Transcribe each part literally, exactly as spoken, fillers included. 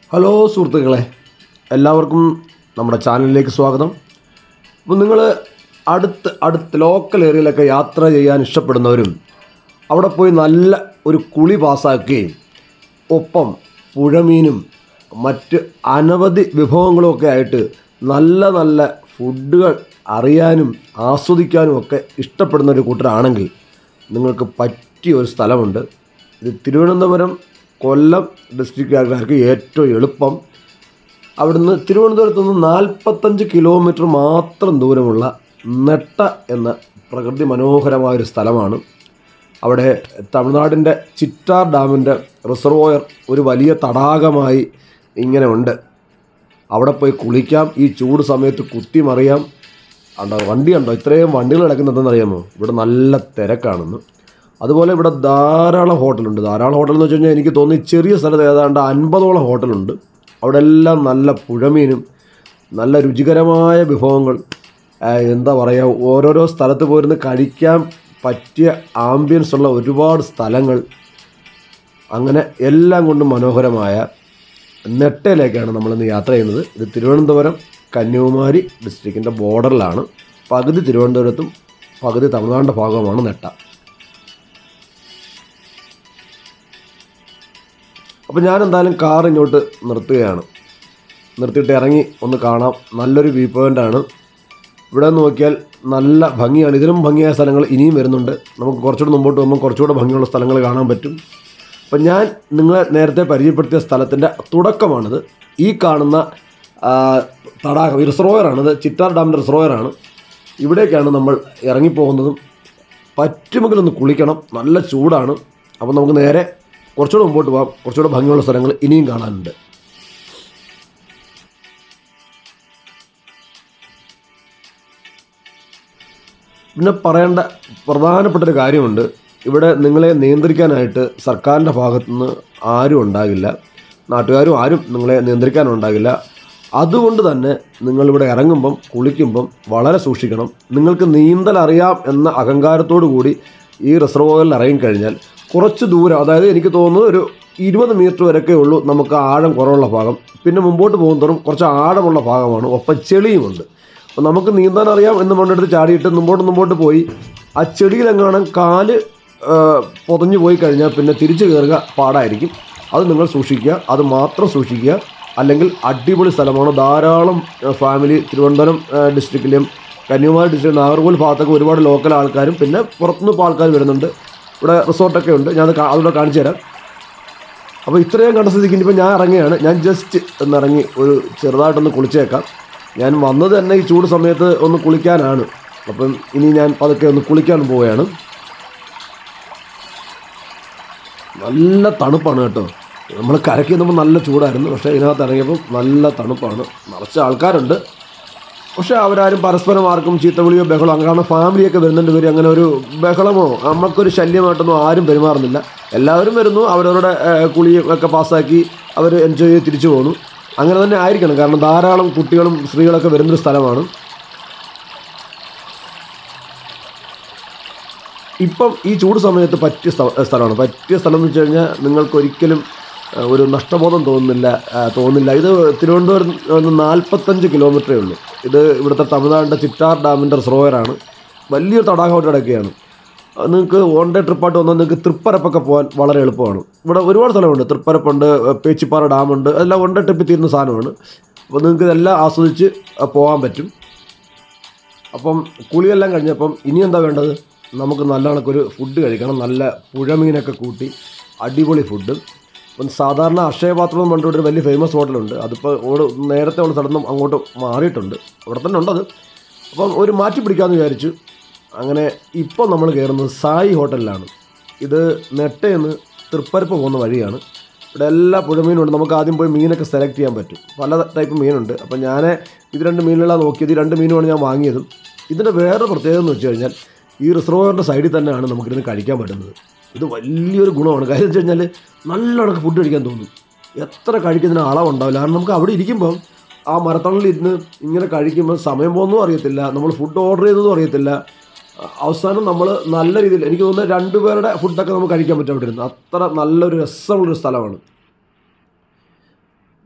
Hello സുഹൃത്തുക്കളെ, എല്ലാവർക്കും നമ്മുടെ ചാനലിലേക്ക് സ്വാഗതം. അപ്പോൾ നിങ്ങൾ അടുത്ത് അടുത്ത് ലോക്കൽ ഏരിയയിലൊക്കെ യാത്ര ചെയ്യാൻ ഇഷ്ടപ്പെടുന്നവരും അവിടെ പോയി നല്ല ഒരു കുളി പാസ്സാക്കുകയും ഒപ്പം പുഴമീനും മറ്റ് അനവധി വിഭവങ്ങളുമൊക്കെ ആയിട്ട് നല്ല നല്ല ഫുഡുകൾ അറിയാനും ആസ്വദിക്കാനും ഒക്കെ ഇഷ്ടപ്പെടുന്ന ഒരു കൂട്ടരാണെങ്കിൽ നിങ്ങൾക്ക് പറ്റിയ ഒരു സ്ഥലമുണ്ട്. ഇത് തിരുവനന്തപുരം കൊല്ലം ഡിസ്ട്രിക്റ്റുകാർക്ക് ഏറ്റവും എളുപ്പം. അവിടുന്ന് തിരുവനന്തപുരത്ത് നിന്ന് നാൽപ്പത്തഞ്ച് കിലോമീറ്റർ മാത്രം ദൂരമുള്ള നെട്ട എന്ന പ്രകൃതി മനോഹരമായൊരു സ്ഥലമാണ്. അവിടെ തമിഴ്നാടിൻ്റെ ചിറ്റാർ ഡാമിൻ്റെ റിസർവോയർ ഒരു വലിയ തടാകമായി ഇങ്ങനെ ഉണ്ട്. അവിടെ പോയി കുളിക്കാം. ഈ ചൂട് സമയത്ത് കുത്തിമറിയാം. ഉണ്ടോ വണ്ടി ഉണ്ടോ ഇത്രയും വണ്ടികൾ കിടക്കുന്നതെന്ന് അറിയാമോ? ഇവിടെ നല്ല തിരക്കാണെന്ന്. അതുപോലെ ഇവിടെ ധാരാളം ഹോട്ടലുണ്ട്. ധാരാളം ഹോട്ടൽ എന്ന് വെച്ച് കഴിഞ്ഞാൽ എനിക്ക് തോന്നി ചെറിയ സ്ഥലത്ത് ഏതാണ്ട് അൻപതോളം ഹോട്ടലുണ്ട്. അവിടെ എല്ലാം നല്ല പുഴമീനും നല്ല രുചികരമായ വിഭവങ്ങൾ, എന്താ പറയുക, ഓരോരോ സ്ഥലത്ത് പോയിരുന്ന് കഴിക്കാൻ പറ്റിയ ആംബിയൻസ് ഉള്ള ഒരുപാട് സ്ഥലങ്ങൾ, അങ്ങനെ എല്ലാം കൊണ്ടും മനോഹരമായ നെട്ടയിലേക്കാണ് നമ്മളിന്ന് യാത്ര ചെയ്യുന്നത്. ഇത് തിരുവനന്തപുരം കന്യാകുമാരി ഡിസ്ട്രിക്റ്റിൻ്റെ ബോർഡറിലാണ്. പകുതി തിരുവനന്തപുരത്തും പകുതി തമിഴ്നാടിൻ്റെ ഭാഗമാണ് നെട്ട. അപ്പോൾ ഞാൻ എന്തായാലും കാർ ഇങ്ങോട്ട് നിർത്തുകയാണ്. നിർത്തിയിട്ട് ഇറങ്ങി ഒന്ന് കാണാം. നല്ലൊരു വ്യൂ പോയിൻ്റാണ്. ഇവിടെ നോക്കിയാൽ നല്ല ഭംഗിയാണ്. ഇതിലും ഭംഗിയായ സ്ഥലങ്ങൾ ഇനിയും വരുന്നുണ്ട്. നമുക്ക് കുറച്ചുകൂടെ മുമ്പോട്ട് പോകുമ്പോൾ കുറച്ചുകൂടെ ഭംഗിയുള്ള സ്ഥലങ്ങൾ കാണാൻ പറ്റും. അപ്പം ഞാൻ നിങ്ങളെ നേരത്തെ പരിചയപ്പെടുത്തിയ സ്ഥലത്തിൻ്റെ തുടക്കമാണിത്. ഈ കാണുന്ന തടാകം, ഈ റിസർവോയറാണിത്. ചിറ്റാർ ഡാമിൻ്റെ റിസർവോയറാണ്. ഇവിടേക്കാണ് നമ്മൾ ഇറങ്ങിപ്പോകുന്നതും. പറ്റുമെങ്കിൽ ഒന്ന് കുളിക്കണം. നല്ല ചൂടാണ്. അപ്പോൾ നമുക്ക് നേരെ കുറച്ചുകൂടെ മുമ്പോട്ട് പോകാം. കുറച്ചുകൂടെ ഭംഗിയുള്ള സ്ഥലങ്ങൾ ഇനിയും കാണാനുണ്ട്. പിന്നെ പറയേണ്ട പ്രധാനപ്പെട്ടൊരു കാര്യമുണ്ട്. ഇവിടെ നിങ്ങളെ നിയന്ത്രിക്കാനായിട്ട് സർക്കാരിൻ്റെ ഭാഗത്തുനിന്ന് ആരും ഉണ്ടാകില്ല. നാട്ടുകാരും ആരും നിങ്ങളെ നിയന്ത്രിക്കാനുണ്ടാകില്ല. അതുകൊണ്ട് തന്നെ നിങ്ങളിവിടെ ഇറങ്ങുമ്പം കുളിക്കുമ്പം വളരെ സൂക്ഷിക്കണം. നിങ്ങൾക്ക് നീന്തൽ അറിയാം എന്ന അഹങ്കാരത്തോടു കൂടി ഈ റിസർവോയറിൽ ഇറങ്ങിക്കഴിഞ്ഞാൽ കുറച്ച് ദൂരം, അതായത് എനിക്ക് തോന്നുന്നത് ഒരു ഇരുപത് മീറ്റർ വരെയൊക്കെ ഉള്ളൂ നമുക്ക് ആഴം കുറവുള്ള ഭാഗം. പിന്നെ മുമ്പോട്ട് പോകുന്നതോറും കുറച്ച് ആഴമുള്ള ഭാഗമാണ്. ഒപ്പം ചെളിയുമുണ്ട്. അപ്പോൾ നമുക്ക് നീന്താൻ അറിയാം എന്ന് പറഞ്ഞെടുത്ത് ചാടിയിട്ട് മുമ്പോട്ട് മുമ്പോട്ട് പോയി ആ ചെടിയിലെങ്ങാനും കാല് പൊതഞ്ഞു പോയി കഴിഞ്ഞാൽ പിന്നെ തിരിച്ചു കയറുക പാടായിരിക്കും. അത് നിങ്ങൾ സൂക്ഷിക്കുക. അത് മാത്രം സൂക്ഷിക്കുക. അല്ലെങ്കിൽ അടിപൊളി സ്ഥലമാണ്. ധാരാളം ഫാമിലി തിരുവനന്തപുരം ഡിസ്ട്രിക്റ്റിലും കന്യാകുമാരി ഡിസ്ട്രിക്ട് നാഗർകോവിൽ ഭാഗത്തൊക്കെ ഒരുപാട് ലോക്കൽ ആൾക്കാരും പിന്നെ പുറത്തുനിന്ന് ഇപ്പോൾ ആൾക്കാർ വരുന്നുണ്ട്. ഇവിടെ റിസോർട്ടൊക്കെ ഉണ്ട്. ഞാൻ അതുകൂടെ കാണിച്ചു തരാം. അപ്പോൾ ഇത്രയും കണ്ട സ്ഥിതിക്ക് ഇനിയിപ്പോൾ ഞാൻ ഇറങ്ങിയാണ്. ഞാൻ ജസ്റ്റ് ഒന്നിറങ്ങി ഒരു ചെറുതായിട്ടൊന്ന് കുളിച്ചേക്കാം. ഞാൻ വന്നത് തന്നെ ഈ ചൂട് സമയത്ത് ഒന്ന് കുളിക്കാനാണ്. അപ്പം ഇനി ഞാൻ പതുക്കെ ഒന്ന് കുളിക്കാൻ പോവുകയാണ്. നല്ല തണുപ്പാണ് കേട്ടോ. നമ്മൾ കരയ്ക്ക് നമ്മൾ നല്ല ചൂടായിരുന്നു. പക്ഷേ ഇതിനകത്ത് ഇറങ്ങിയപ്പോൾ നല്ല തണുപ്പാണ്. നിറച്ച ആൾക്കാരുണ്ട്. പക്ഷേ അവരാരും പരസ്പരം ആർക്കും ചീത്തവിളിയോ ബഹളോ, അങ്ങനെ ഫാമിലിയൊക്കെ വരുന്നുണ്ട്. വരും അങ്ങനെ ഒരു ബഹളമോ നമുക്കൊരു ശല്യമായിട്ടൊന്നും ആരും പെരുമാറുന്നില്ല. എല്ലാവരും വരുന്നു, അവരവരുടെ കുളിയും ഒക്കെ പാസ്സാക്കി അവർ എൻജോയ് ചെയ്ത് തിരിച്ചു പോകുന്നു. അങ്ങനെ തന്നെ ആയിരിക്കണം. കാരണം ധാരാളം കുട്ടികളും സ്ത്രീകളൊക്കെ വരുന്നൊരു സ്ഥലമാണ്. ഇപ്പം ഈ ചൂട് സമയത്ത് പറ്റിയ സ്ഥലമാണ്. പറ്റിയ സ്ഥലം എന്ന് വെച്ച് കഴിഞ്ഞാൽ നിങ്ങൾക്കൊരിക്കലും ഒരു നഷ്ടബോധം തോന്നുന്നില്ല തോന്നില്ല ഇത് തിരുവനന്തപുരം നാൽപ്പത്തഞ്ച് കിലോമീറ്ററേ ഉള്ളൂ. ഇത് ഇവിടുത്തെ തമിഴ്നാടിൻ്റെ ചിറ്റാർ ഡാമിൻ്റെ റിസർവോയറാണ്. വലിയൊരു തടാകമായിട്ട് കിടക്കുകയാണ്. നിങ്ങൾക്ക് വൺ ഡേ ട്രിപ്പായിട്ട് വന്നാൽ നിങ്ങൾക്ക് തൃപ്പരപ്പൊക്കെ പോകാൻ വളരെ എളുപ്പമാണ്. ഇവിടെ ഒരുപാട് സ്ഥലമുണ്ട്. തൃപ്പരപ്പുണ്ട്, പേച്ചിപ്പാറ ഡാമുണ്ട്. അതെല്ലാം വൺ ഡേ ട്രിപ്പിൽ തീരുന്ന സാധനമാണ്. അപ്പോൾ നിങ്ങൾക്ക് ഇതെല്ലാം ആസ്വദിച്ച് പോകാൻ പറ്റും. അപ്പം കുളിയെല്ലാം കഴിഞ്ഞപ്പം ഇനി എന്താ വേണ്ടത്? നമുക്ക് നല്ല കണക്കൊരു ഫുഡ് കഴിക്കണം. നല്ല പുഴമീനൊക്കെ കൂട്ടി അടിപൊളി ഫുഡ്. അപ്പം സാധാരണ അക്ഷയപാത്രം എന്ന് പറഞ്ഞിട്ട് ഒരു വലിയ ഫേമസ് ഹോട്ടലുണ്ട്. അതിപ്പോൾ ഓട് നേരത്തെ ഉള്ള സ്ഥലത്തും അങ്ങോട്ട് മാറിയിട്ടുണ്ട്. അവിടെ തന്നെ ഉണ്ടത്. അപ്പം ഒരു മാറ്റി പിടിക്കാമെന്ന് വിചാരിച്ചു. അങ്ങനെ ഇപ്പോൾ നമ്മൾ കയറുന്നത് സായി ഹോട്ടലിലാണ്. ഇത് നെട്ടയെന്ന് തൃപ്പരപ്പ് പോകുന്ന വഴിയാണ്. ഇവിടെ എല്ലാ പുഴമീനുണ്ട്. നമുക്ക് ആദ്യം പോയി മീനൊക്കെ സെലക്ട് ചെയ്യാൻ പറ്റും. പല ടൈപ്പ് മീനുണ്ട്. അപ്പം ഞാൻ ഇത് രണ്ട് മീനുകളാണ് നോക്കിയത്. ഈ രണ്ട് മീനുമാണ് ഞാൻ വാങ്ങിയതും. ഇതിൻ്റെ വേറെ പ്രത്യേകത എന്ന് വെച്ച് കഴിഞ്ഞാൽ ഈ റിസർവോയറിൻ്റെ സൈഡിൽ തന്നെയാണ് നമുക്കിരുന്ന് കഴിക്കാൻ പറ്റുന്നത്. ഇത് വലിയൊരു ഗുണമാണ്. കാര്യം വെച്ച് കഴിഞ്ഞാൽ നല്ല കണക്ക് ഫുഡ് കഴിക്കാൻ തോന്നും. എത്ര കഴിക്കുന്നതിന് അളവുണ്ടാവില്ല. കാരണം നമുക്ക് അവിടെ ഇരിക്കുമ്പം ആ മരത്തണലിരുന്ന് ഇങ്ങനെ കഴിക്കുമ്പോൾ സമയം പോകുന്നതും അറിയത്തില്ല. നമ്മൾ ഫുഡ് ഓർഡർ ചെയ്തതും അറിയത്തില്ല. അവസാനം നമ്മൾ നല്ല രീതിയിൽ, എനിക്ക് തോന്നുന്നത് രണ്ടുപേരുടെ ഫുഡൊക്കെ നമുക്ക് കഴിക്കാൻ പറ്റും അവിടെ ഇരുന്ന്. അത്ര നല്ലൊരു രസമുള്ളൊരു സ്ഥലമാണ്.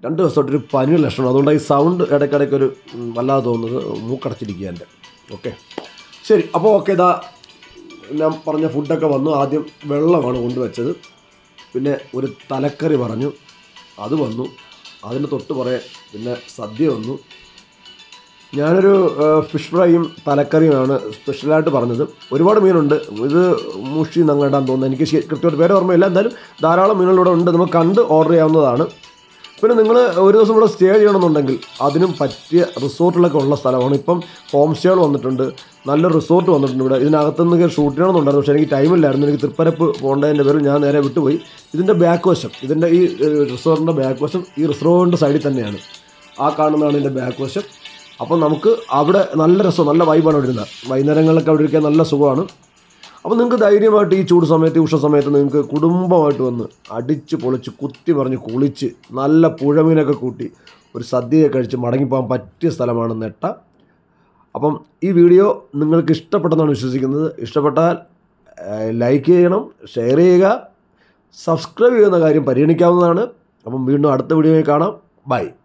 രണ്ട് ദിവസമായിട്ടൊരു പനിയുടെ ലക്ഷണം. അതുകൊണ്ട് ഈ സൗണ്ട് ഇടയ്ക്കിടയ്ക്കൊരു വല്ലാതെ തോന്നുന്നത് മൂക്കടച്ചിരിക്കുക എൻ്റെ. ഓക്കെ ശരി. അപ്പോൾ ഓക്കെ, ഇതാ ഞാൻ പറഞ്ഞ ഫുഡൊക്കെ വന്നു. ആദ്യം വെള്ളമാണ് കൊണ്ടുവച്ചത്. പിന്നെ ഒരു തലക്കറി പറഞ്ഞു, അത് വന്നു. അതിന് തൊട്ട് പറയാൻ പിന്നെ സദ്യ വന്നു. ഞാനൊരു ഫിഷ് ഫ്രൈയും തലക്കറിയുമാണ് സ്പെഷ്യലായിട്ട് പറഞ്ഞത്. ഒരുപാട് മീനുണ്ട്. ഇത് മുഷി നങ്ങടാൻ തോന്നുന്നു, എനിക്ക് കൃത്യമായിട്ട് പേര് ഓർമ്മയില്ല. എന്തായാലും ധാരാളം മീനുകളിവിടെ ഉണ്ട്, നമുക്ക് കണ്ട് ഓർഡർ ചെയ്യാവുന്നതാണ്. പിന്നെ നിങ്ങൾ ഒരു ദിവസം ഇവിടെ സ്റ്റേ ചെയ്യണമെന്നുണ്ടെങ്കിൽ അതിനും പറ്റിയ റിസോർട്ടിലൊക്കെ ഉള്ള സ്ഥലമാണ്. ഇപ്പം ഹോം സ്റ്റേകൾ വന്നിട്ടുണ്ട്, നല്ലൊരു റിസോർട്ട് വന്നിട്ടുണ്ട് ഇവിടെ. ഇതിനകത്തുനിന്ന് ഷൂട്ട് ചെയ്യണമെന്നുണ്ടായിരുന്നു, പക്ഷേ എനിക്ക് ടൈമില്ലായിരുന്നു. എനിക്ക് തൃപ്പരപ്പ് പോകേണ്ടതിൻ്റെ പേരിൽ ഞാൻ നേരെ വിട്ടുപോയി. ഇതിൻ്റെ ബാക്ക് വശം, ഇതിൻ്റെ ഈ റിസോർട്ടിൻ്റെ ബാക്ക് വശം ഈ റിസോർട്ടിൻ്റെ സൈഡിൽ തന്നെയാണ്. ആ കാണുന്നതാണ് ഇതിൻ്റെ ബാക്ക് വശം. അപ്പം നമുക്ക് അവിടെ നല്ല രസം, നല്ല വൈബാണ് അവിടെ ഇരുന്നത്. വൈകുന്നേരങ്ങളിലൊക്കെ അവിടെ ഇരിക്കാൻ നല്ല സുഖമാണ്. അപ്പോൾ നിങ്ങൾക്ക് ധൈര്യമായിട്ട് ഈ ചൂട് സമയത്ത്, ഉഷ സമയത്ത് നിങ്ങൾക്ക് കുടുംബമായിട്ട് വന്ന് അടിച്ച് പൊളിച്ച് കുത്തി പറഞ്ഞ് കുളിച്ച് നല്ല പുഴമീനൊക്കെ കൂട്ടി ഒരു സദ്യയൊക്കെ കഴിച്ച് മടങ്ങിപ്പോകാൻ പറ്റിയ സ്ഥലമാണ് നെട്ട. അപ്പം ഈ വീഡിയോ നിങ്ങൾക്ക് ഇഷ്ടപ്പെട്ടെന്നാണ് വിശ്വസിക്കുന്നത്. ഇഷ്ടപ്പെട്ടാൽ ലൈക്ക് ചെയ്യണം, ഷെയർ ചെയ്യുക, സബ്സ്ക്രൈബ് ചെയ്യുന്ന കാര്യം പരിഗണിക്കാവുന്നതാണ്. അപ്പം വീണ്ടും അടുത്ത വീഡിയോയിൽ കാണാം. ബൈ.